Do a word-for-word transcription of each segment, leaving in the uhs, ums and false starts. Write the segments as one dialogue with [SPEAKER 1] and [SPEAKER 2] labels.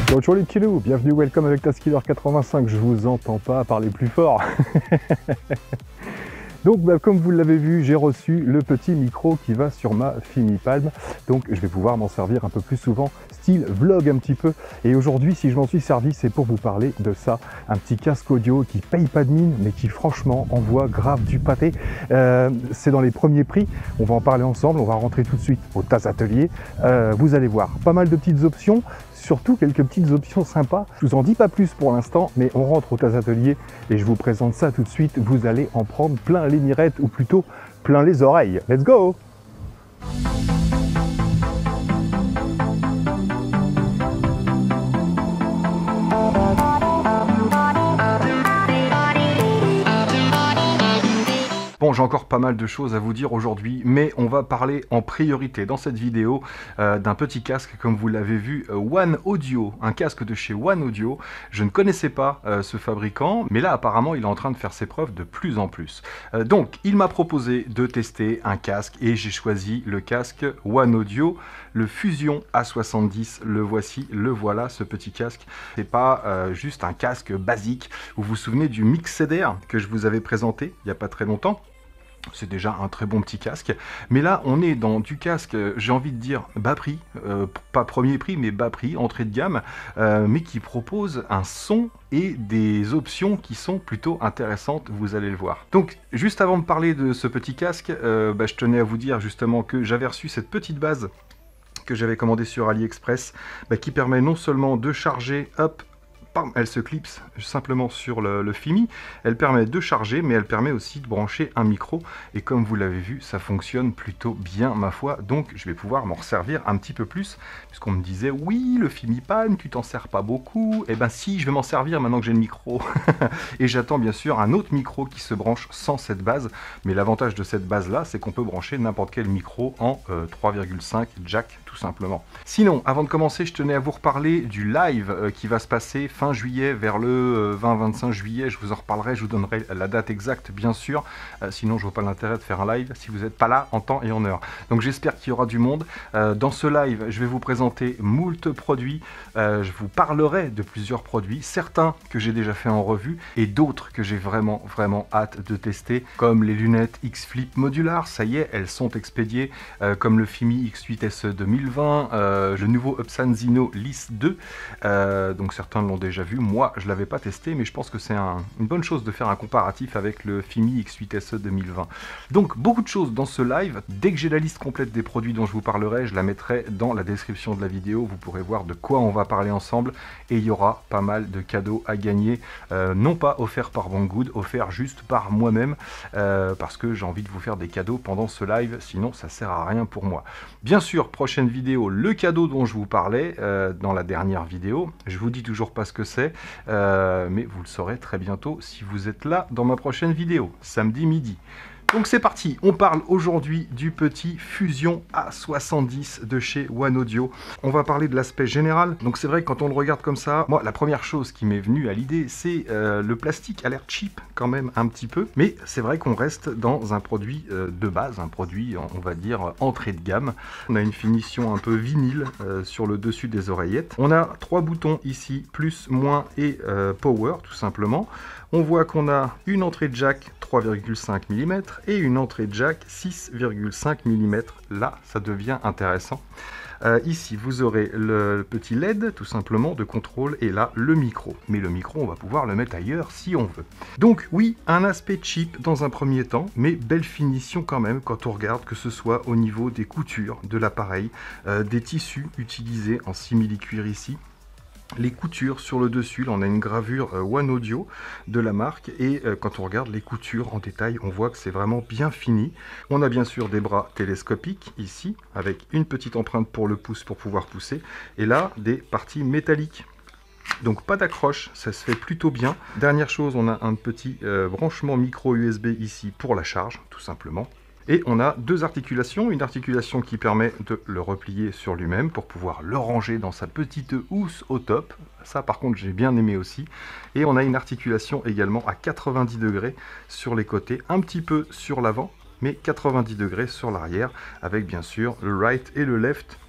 [SPEAKER 1] Bonjour les petits loups, bienvenue, welcome avec Taskiller quatre-vingt-cinq, je vous entends pas parler plus fort. Donc bah, comme vous l'avez vu, j'ai reçu le petit micro qui va sur ma FimiPalm, donc je vais pouvoir m'en servir un peu plus souvent, style vlog un petit peu. Et aujourd'hui, si je m'en suis servi, c'est pour vous parler de ça, un petit casque audio qui paye pas de mine, mais qui franchement envoie grave du pâté. Euh, c'est dans les premiers prix, on va en parler ensemble, on va rentrer tout de suite au Taz Atelier. Euh, vous allez voir, pas mal de petites options, surtout quelques petites options sympas. Je vous en dis pas plus pour l'instant, mais on rentre au Taz Atelier et je vous présente ça tout de suite. Vous allez en prendre plein les mirettes, ou plutôt plein les oreilles. Let's go! Bon, j'ai encore pas mal de choses à vous dire aujourd'hui, mais on va parler en priorité dans cette vidéo euh, d'un petit casque, comme vous l'avez vu, euh, One Audio, un casque de chez One Audio. Je ne connaissais pas euh, ce fabricant, mais là apparemment il est en train de faire ses preuves de plus en plus. Euh, donc il m'a proposé de tester un casque et j'ai choisi le casque One Audio, le Fusion A soixante-dix. Le voici, le voilà, ce petit casque. C'est pas euh, juste un casque basique. Vous vous souvenez du Mixeder que je vous avais présenté il n'y a pas très longtemps? C'est déjà un très bon petit casque, mais là on est dans du casque, j'ai envie de dire bas prix, euh, pas premier prix mais bas prix, entrée de gamme, euh, mais qui propose un son et des options qui sont plutôt intéressantes, vous allez le voir. Donc juste avant de parler de ce petit casque, euh, bah, je tenais à vous dire justement que j'avais reçu cette petite base que j'avais commandée sur AliExpress, bah, qui permet non seulement de charger, hop, elle se clipse simplement sur le, le Fimi, elle permet de charger, mais elle permet aussi de brancher un micro, et comme vous l'avez vu, ça fonctionne plutôt bien ma foi, donc je vais pouvoir m'en servir un petit peu plus, puisqu'on me disait, oui, le FimiPalm, tu t'en sers pas beaucoup, et ben si, je vais m'en servir maintenant que j'ai le micro, et j'attends bien sûr un autre micro qui se branche sans cette base, mais l'avantage de cette base-là, c'est qu'on peut brancher n'importe quel micro en euh, trois virgule cinq jack, tout simplement. Sinon, avant de commencer, je tenais à vous reparler du live euh, qui va se passer fin juillet, vers le vingt vingt-cinq juillet, je vous en reparlerai, je vous donnerai la date exacte bien sûr, euh, sinon je vois pas l'intérêt de faire un live si vous n'êtes pas là en temps et en heure. Donc j'espère qu'il y aura du monde. Euh, dans ce live, je vais vous présenter moult produits, euh, je vous parlerai de plusieurs produits, certains que j'ai déjà fait en revue et d'autres que j'ai vraiment vraiment hâte de tester, comme les lunettes X-Flip Modular, ça y est, elles sont expédiées, euh, comme le Fimi X huit S E deux mille vingt, euh, le nouveau Upsan Zino Lys deux, euh, donc certains l'ont déjà vu, moi je l'avais pas testé, mais je pense que c'est un, une bonne chose de faire un comparatif avec le Fimi X huit S E deux mille vingt. Donc beaucoup de choses dans ce live. Dès que j'ai la liste complète des produits dont je vous parlerai, je la mettrai dans la description de la vidéo, vous pourrez voir de quoi on va parler ensemble, et il y aura pas mal de cadeaux à gagner, euh, non pas offerts par Banggood, offerts juste par moi-même, euh, parce que j'ai envie de vous faire des cadeaux pendant ce live, sinon ça sert à rien pour moi. Bien sûr, prochaine vidéo, le cadeau dont je vous parlais euh, dans la dernière vidéo, je vous dis toujours pas ce que c'est, euh, mais vous le saurez très bientôt si vous êtes là dans ma prochaine vidéo, samedi midi. Donc c'est parti, on parle aujourd'hui du petit Fusion A soixante-dix de chez One Audio. On va parler de l'aspect général. Donc c'est vrai que quand on le regarde comme ça, moi la première chose qui m'est venue à l'idée, c'est euh, le plastique a l'air cheap quand même un petit peu. Mais c'est vrai qu'on reste dans un produit euh, de base, un produit on va dire entrée de gamme. On a une finition un peu vinyle euh, sur le dessus des oreillettes. On a trois boutons ici, plus, moins et euh, power tout simplement. On voit qu'on a une entrée jack trois virgule cinq millimètres et une entrée jack six virgule cinq millimètres. Là, ça devient intéressant. Euh, ici, vous aurez le petit L E D, tout simplement, de contrôle, et là, le micro. Mais le micro, on va pouvoir le mettre ailleurs si on veut. Donc oui, un aspect cheap dans un premier temps, mais belle finition quand même quand on regarde, que ce soit au niveau des coutures de l'appareil, euh, des tissus utilisés en simili-cuir ici. Les coutures sur le dessus, là on a une gravure euh, One Audio de la marque, et euh, quand on regarde les coutures en détail, on voit que c'est vraiment bien fini. On a bien sûr des bras télescopiques ici, avec une petite empreinte pour le pouce pour pouvoir pousser, et là des parties métalliques. Donc pas d'accroche, ça se fait plutôt bien. Dernière chose, on a un petit euh, branchement micro U S B ici pour la charge, tout simplement. Et on a deux articulations, une articulation qui permet de le replier sur lui-même pour pouvoir le ranger dans sa petite housse au top. Ça par contre j'ai bien aimé aussi. Et on a une articulation également à quatre-vingt-dix degrés sur les côtés, un petit peu sur l'avant, mais quatre-vingt-dix degrés sur l'arrière, avec bien sûr le right et le left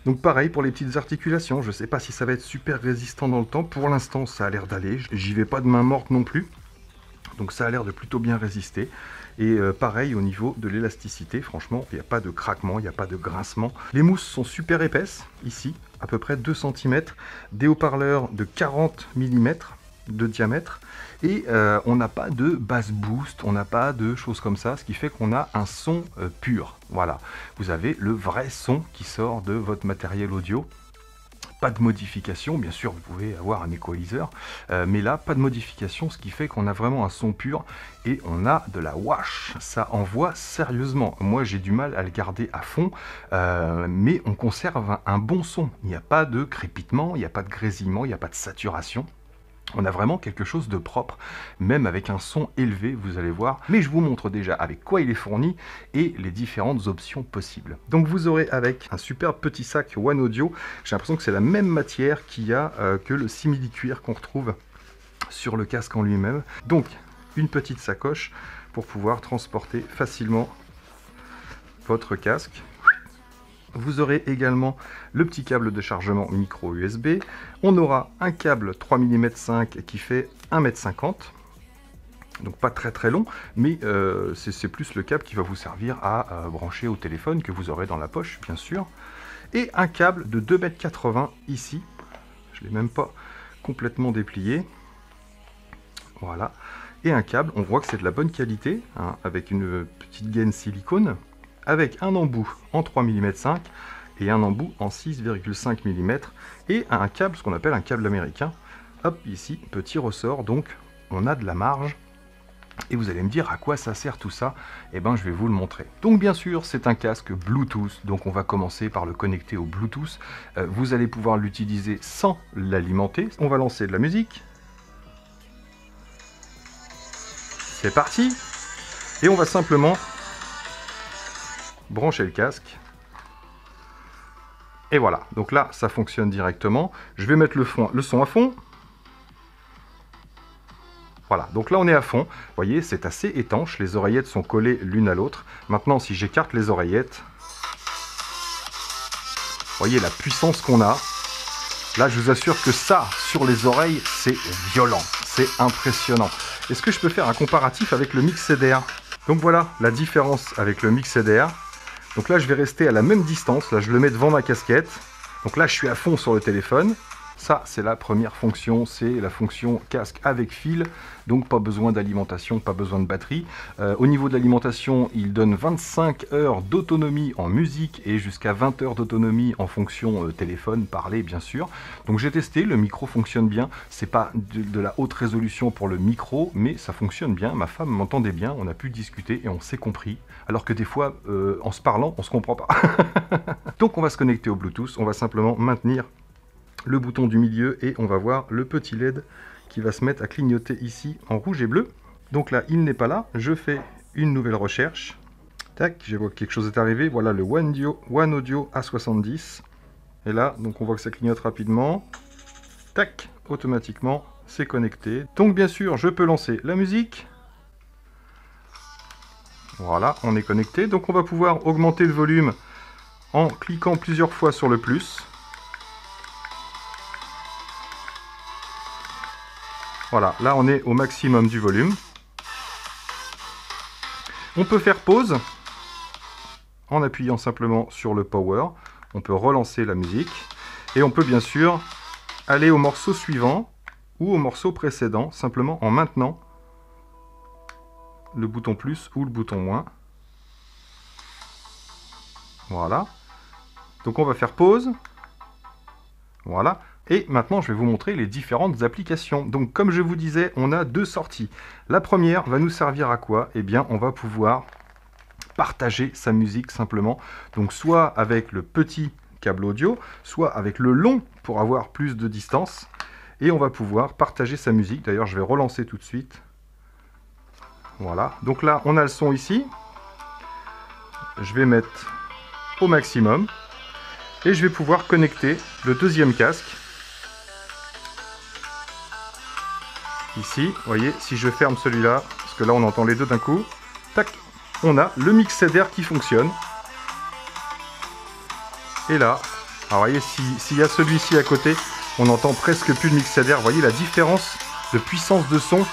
[SPEAKER 1] Donc pareil pour les petites articulations, je ne sais pas si ça va être super résistant dans le temps. Pour l'instant, ça a l'air d'aller. J'y vais pas de main morte non plus. Donc ça a l'air de plutôt bien résister. Et euh, pareil au niveau de l'élasticité, franchement, il n'y a pas de craquement, il n'y a pas de grincement. Les mousses sont super épaisses, ici, à peu près deux centimètres. Des haut-parleurs de quarante millimètres de diamètre. Et euh, on n'a pas de bass boost, on n'a pas de choses comme ça, ce qui fait qu'on a un son euh, pur. Voilà, vous avez le vrai son qui sort de votre matériel audio. Pas de modification, bien sûr vous pouvez avoir un équaliseur, euh, mais là pas de modification, ce qui fait qu'on a vraiment un son pur et on a de la wash, ça envoie sérieusement. Moi j'ai du mal à le garder à fond, euh, mais on conserve un, un bon son, il n'y a pas de crépitement, il n'y a pas de grésillement, il n'y a pas de saturation. On a vraiment quelque chose de propre, même avec un son élevé, vous allez voir. Mais je vous montre déjà avec quoi il est fourni et les différentes options possibles. Donc vous aurez avec un superbe petit sac One Audio. J'ai l'impression que c'est la même matière qu'il y a euh, que le simili-cuir qu'on retrouve sur le casque en lui-même. Donc une petite sacoche pour pouvoir transporter facilement votre casque. Vous aurez également le petit câble de chargement micro U S B. On aura un câble trois millimètres cinq qui fait un mètre cinquante. Donc pas très très long, mais euh, c'est plus le câble qui va vous servir à euh, brancher au téléphone que vous aurez dans la poche, bien sûr. Et un câble de deux mètres quatre-vingts ici. Je ne l'ai même pas complètement déplié. Voilà. Et un câble, on voit que c'est de la bonne qualité, hein, avec une petite gaine silicone, avec un embout en trois millimètres cinq et un embout en six virgule cinq millimètres et un câble, ce qu'on appelle un câble américain. Hop, ici, petit ressort, donc on a de la marge. Et vous allez me dire à quoi ça sert tout ça? Eh bien, je vais vous le montrer. Donc bien sûr, c'est un casque Bluetooth, donc on va commencer par le connecter au Bluetooth. Euh, vous allez pouvoir l'utiliser sans l'alimenter. On va lancer de la musique. C'est parti! Et on va simplement brancher le casque. Et voilà, donc là, ça fonctionne directement. Je vais mettre le, fond, le son à fond. Voilà, donc là on est à fond. Vous voyez, c'est assez étanche. Les oreillettes sont collées l'une à l'autre. Maintenant, si j'écarte les oreillettes, vous voyez la puissance qu'on a. Là, je vous assure que ça, sur les oreilles, c'est violent. C'est impressionnant. Est-ce que je peux faire un comparatif avec le Mixeder? Donc voilà la différence avec le Mixeder. Donc là, je vais rester à la même distance. Là, je le mets devant ma casquette. Donc là, je suis à fond sur le téléphone. Ça, c'est la première fonction, c'est la fonction casque avec fil, donc pas besoin d'alimentation, pas besoin de batterie. Euh, au niveau de l'alimentation, il donne vingt-cinq heures d'autonomie en musique et jusqu'à vingt heures d'autonomie en fonction euh, téléphone, parler bien sûr. Donc j'ai testé, le micro fonctionne bien, c'est pas de, de la haute résolution pour le micro, mais ça fonctionne bien, ma femme m'entendait bien, on a pu discuter et on s'est compris, alors que des fois, euh, en se parlant, on se comprend pas. Donc on va se connecter au Bluetooth, on va simplement maintenir le bouton du milieu et on va voir le petit L E D qui va se mettre à clignoter ici en rouge et bleu. Donc là, il n'est pas là. Je fais une nouvelle recherche. Tac, je vois que quelque chose est arrivé. Voilà le One Audio, One Audio A soixante-dix. Et là, donc on voit que ça clignote rapidement. Tac, automatiquement, c'est connecté. Donc bien sûr, je peux lancer la musique. Voilà, on est connecté. Donc on va pouvoir augmenter le volume en cliquant plusieurs fois sur le plus. Voilà, là on est au maximum du volume. On peut faire pause en appuyant simplement sur le power. On peut relancer la musique. Et on peut bien sûr aller au morceau suivant ou au morceau précédent, simplement en maintenant le bouton plus ou le bouton moins. Voilà. Donc on va faire pause. Voilà. Et maintenant, je vais vous montrer les différentes applications. Donc, comme je vous disais, on a deux sorties. La première va nous servir à quoi? Eh bien, on va pouvoir partager sa musique simplement. Donc, soit avec le petit câble audio, soit avec le long pour avoir plus de distance. Et on va pouvoir partager sa musique. D'ailleurs, je vais relancer tout de suite. Voilà. Donc là, on a le son ici. Je vais mettre au maximum. Et je vais pouvoir connecter le deuxième casque. Ici, vous voyez, si je ferme celui-là, parce que là on entend les deux d'un coup, tac, on a le Mixeder qui fonctionne. Et là, Alors voyez, s'il si y a celui-ci à côté, on n'entend presque plus le mixer. Vous voyez la différence de puissance de son.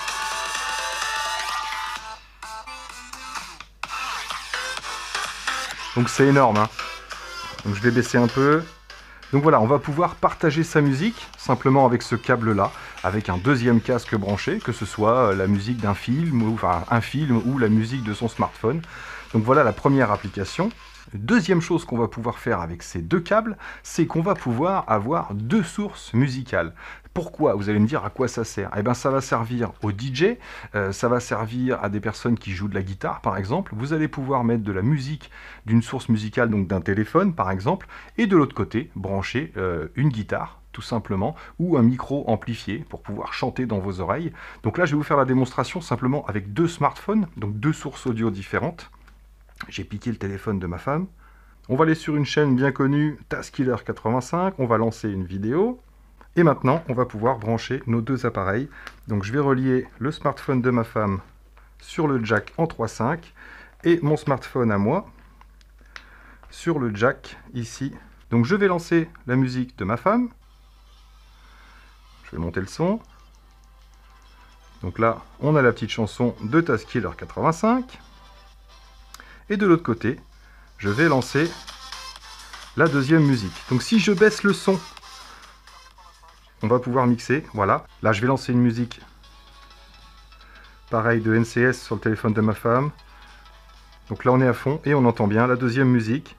[SPEAKER 1] Donc c'est énorme, hein. Donc je vais baisser un peu. Donc voilà, on va pouvoir partager sa musique simplement avec ce câble-là, avec un deuxième casque branché, que ce soit la musique d'un film, ou, enfin un film ou la musique de son smartphone. Donc voilà la première application. Deuxième chose qu'on va pouvoir faire avec ces deux câbles, c'est qu'on va pouvoir avoir deux sources musicales. Pourquoi? Vous allez me dire à quoi ça sert? Eh bien ça va servir aux D J, euh, ça va servir à des personnes qui jouent de la guitare par exemple. Vous allez pouvoir mettre de la musique d'une source musicale, donc d'un téléphone par exemple, et de l'autre côté brancher euh, une guitare tout simplement, ou un micro amplifié pour pouvoir chanter dans vos oreilles. Donc là je vais vous faire la démonstration simplement avec deux smartphones, donc deux sources audio différentes. J'ai piqué le téléphone de ma femme. On va aller sur une chaîne bien connue, Taskiller quatre-vingt-cinq. On va lancer une vidéo. Et maintenant, on va pouvoir brancher nos deux appareils. Donc je vais relier le smartphone de ma femme sur le jack en trois cinq et mon smartphone à moi sur le jack ici. Donc je vais lancer la musique de ma femme. Je vais monter le son. Donc là, on a la petite chanson de Taskiller quatre-vingt-cinq. Et de l'autre côté, je vais lancer la deuxième musique. Donc si je baisse le son, on va pouvoir mixer. Voilà. Là, je vais lancer une musique pareil de N C S sur le téléphone de ma femme. Donc là, on est à fond et on entend bien la deuxième musique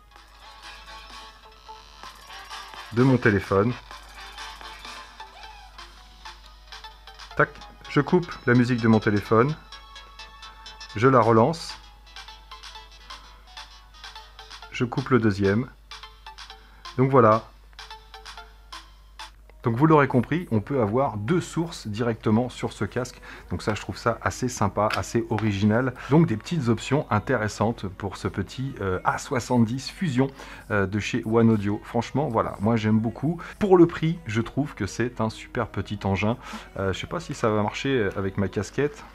[SPEAKER 1] de mon téléphone. Tac. Je coupe la musique de mon téléphone. Je la relance. Je coupe le deuxième. Donc voilà. Donc vous l'aurez compris, on peut avoir deux sources directement sur ce casque. Donc ça, je trouve ça assez sympa, assez original. Donc des petites options intéressantes pour ce petit euh, A soixante-dix Fusion euh, de chez One Audio. Franchement, voilà, moi j'aime beaucoup. Pour le prix, je trouve que c'est un super petit engin. Euh, je sais pas si ça va marcher avec ma casquette.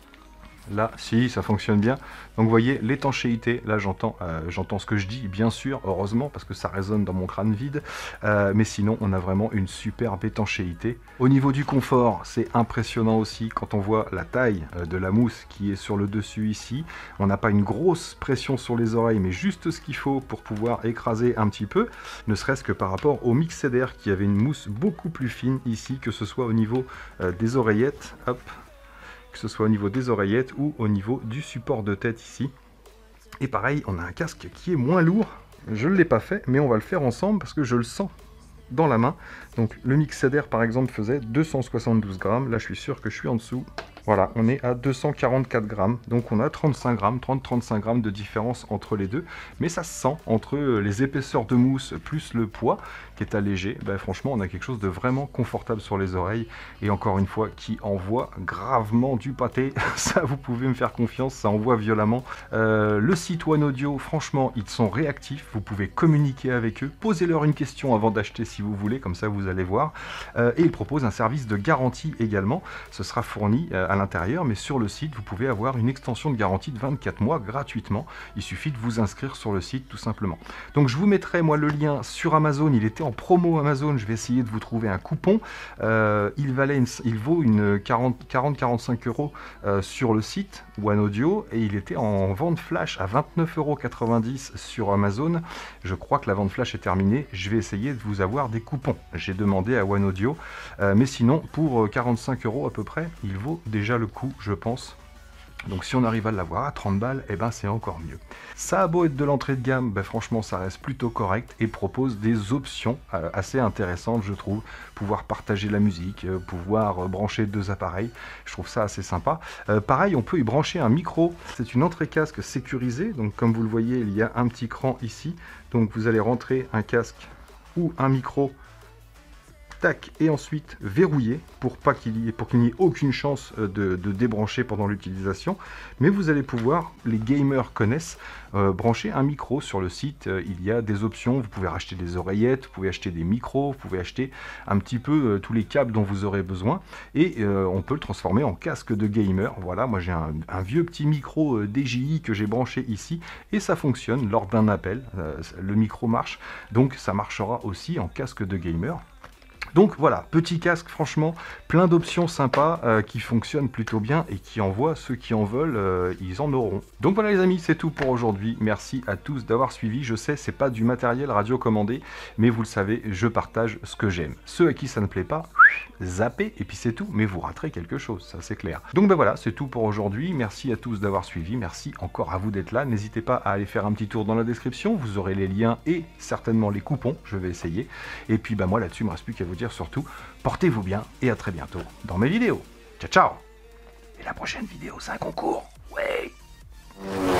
[SPEAKER 1] Là, si, ça fonctionne bien. Donc vous voyez, l'étanchéité, là j'entends euh, j'entends ce que je dis, bien sûr, heureusement, parce que ça résonne dans mon crâne vide. Euh, mais sinon, on a vraiment une superbe étanchéité. Au niveau du confort, c'est impressionnant aussi quand on voit la taille euh, de la mousse qui est sur le dessus ici. On n'a pas une grosse pression sur les oreilles, mais juste ce qu'il faut pour pouvoir écraser un petit peu, ne serait-ce que par rapport au Mixeder qui avait une mousse beaucoup plus fine ici, que ce soit au niveau euh, des oreillettes. Hop. Que ce soit au niveau des oreillettes ou au niveau du support de tête ici. Et pareil, on a un casque qui est moins lourd. Je ne l'ai pas fait, mais on va le faire ensemble parce que je le sens dans la main. Donc le Mixeder par exemple faisait deux cent soixante-douze grammes. Là je suis sûr que je suis en dessous. Voilà, on est à deux cent quarante-quatre grammes. Donc on a trente-cinq grammes, trente à trente-cinq grammes de différence entre les deux. Mais ça se sent entre les épaisseurs de mousse plus le poids qui est allégé. Ben, franchement, on a quelque chose de vraiment confortable sur les oreilles. Et encore une fois, qui envoie gravement du pâté. Ça, vous pouvez me faire confiance, ça envoie violemment. Euh, le site One Audio, franchement, ils sont réactifs. Vous pouvez communiquer avec eux. Posez-leur une question avant d'acheter si vous voulez, comme ça vous allez voir. Euh, et ils proposent un service de garantie également. Ce sera fourni euh, à l'intérieur, mais sur le site, vous pouvez avoir une extension de garantie de vingt-quatre mois gratuitement. Il suffit de vous inscrire sur le site tout simplement. Donc je vous mettrai moi le lien sur Amazon. Il était en promo Amazon. Je vais essayer de vous trouver un coupon. Euh, il valait, une, il vaut une quarante à quarante-cinq euros euh, sur le site One Audio et il était en vente flash à vingt-neuf euros quatre-vingt-dix sur Amazon. Je crois que la vente flash est terminée. Je vais essayer de vous avoir des coupons. J'ai demandé à One Audio, euh, mais sinon pour quarante-cinq euros à peu près, il vaut déjà le coup, je pense. Donc si on arrive à l'avoir à trente balles, eh ben c'est encore mieux. Ça a beau être de l'entrée de gamme, ben franchement ça reste plutôt correct et propose des options euh, assez intéressantes je trouve. Pouvoir partager la musique, euh, pouvoir euh, brancher deux appareils, je trouve ça assez sympa. Euh, pareil, on peut y brancher un micro, c'est une entrée casque sécurisée, donc comme vous le voyez il y a un petit cran ici, donc vous allez rentrer un casque ou un micro tac, et ensuite verrouiller pour pas qu'il y ait, pour qu'il n'y ait aucune chance de, de débrancher pendant l'utilisation. Mais vous allez pouvoir, les gamers connaissent, euh, brancher un micro sur le site. Euh, il y a des options, vous pouvez racheter des oreillettes, vous pouvez acheter des micros, vous pouvez acheter un petit peu euh, tous les câbles dont vous aurez besoin, et euh, on peut le transformer en casque de gamer. Voilà, moi j'ai un, un vieux petit micro euh, D J I que j'ai branché ici, et ça fonctionne lors d'un appel. Euh, le micro marche, donc ça marchera aussi en casque de gamer. Donc voilà, petit casque, franchement, plein d'options sympas euh, qui fonctionnent plutôt bien et qui envoient ceux qui en veulent, euh, ils en auront. Donc voilà les amis, c'est tout pour aujourd'hui. Merci à tous d'avoir suivi. Je sais, c'est pas du matériel radiocommandé, mais vous le savez, je partage ce que j'aime. Ceux à qui ça ne plaît pas, zappez, et puis c'est tout, mais vous raterez quelque chose, ça c'est clair. Donc ben voilà, c'est tout pour aujourd'hui. Merci à tous d'avoir suivi, merci encore à vous d'être là. N'hésitez pas à aller faire un petit tour dans la description, vous aurez les liens et certainement les coupons, je vais essayer. Et puis ben moi là-dessus, il me reste plus qu'à vous dire surtout, portez-vous bien et à très bientôt dans mes vidéos. Ciao ciao. Et la prochaine vidéo, c'est un concours. Ouais.